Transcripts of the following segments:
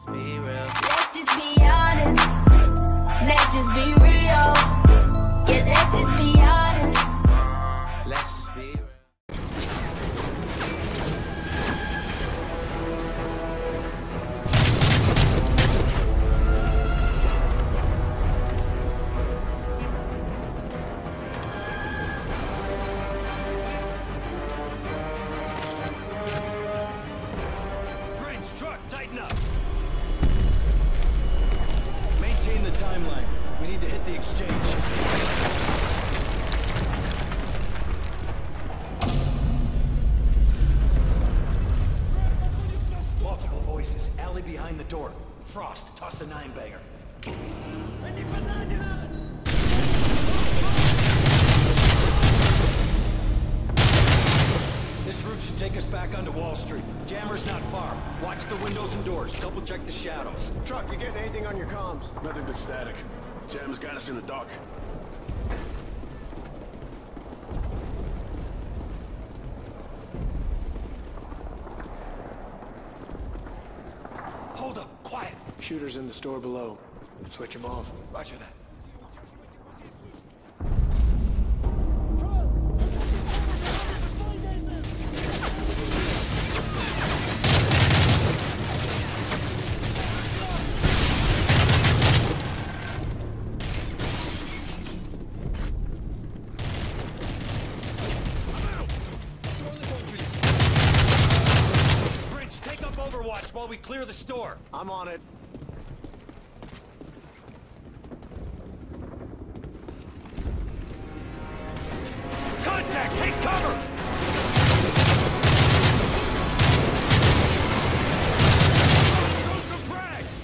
Be real. Let's just be honest. Let's just be real. Yeah, let's just be honest. Let's just be real. Bridge, truck, tighten up. Maintain the timeline. We need to hit the exchange. Multiple voices. Alley behind the door. Frost, toss a 9-banger. This route should take us back onto Wall Street. Jammer's not far. Watch the windows and doors. Double check the shadows. Truck, you getting anything on your comms? Nothing but static. Jam's got us in the dark. Hold up, quiet. Shooter's in the store below. Switch him off. Roger that. Bridge, take up Overwatch while we clear the store. I'm on it. Contact! Take cover! Throw some frags!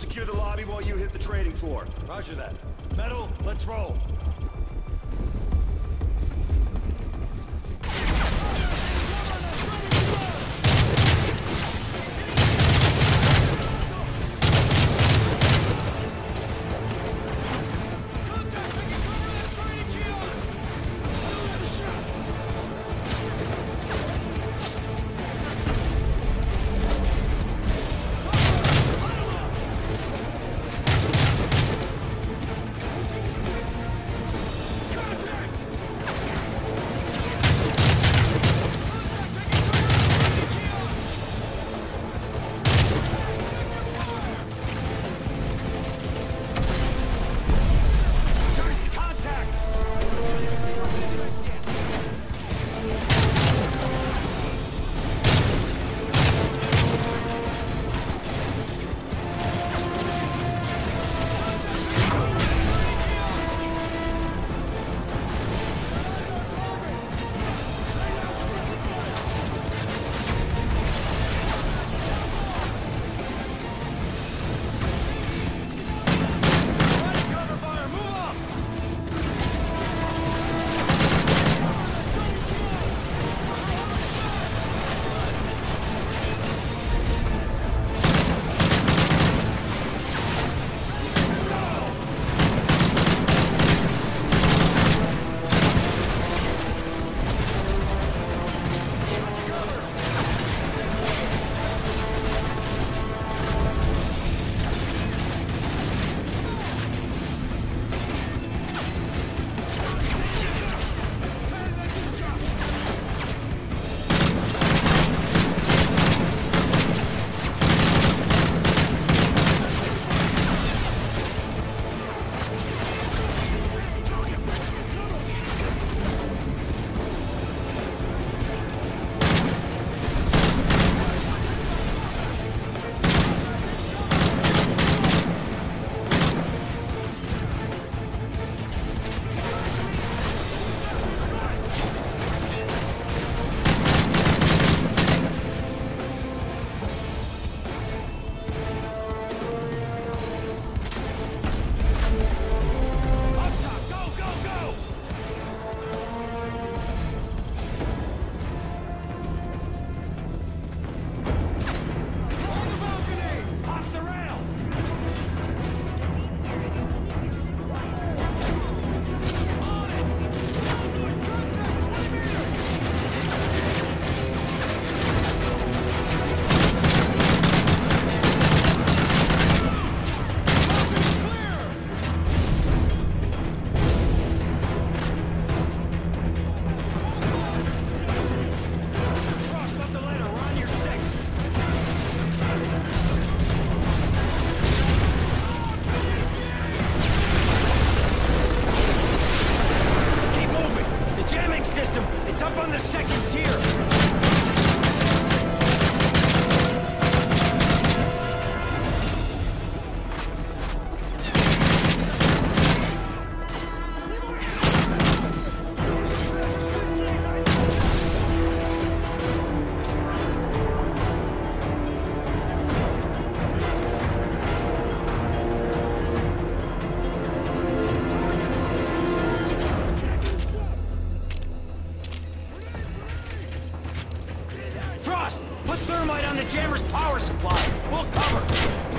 secure the lobby while you hit the trading floor. Roger that. Metal, let's roll. Put thermite on the jammer's power supply. We'll cover.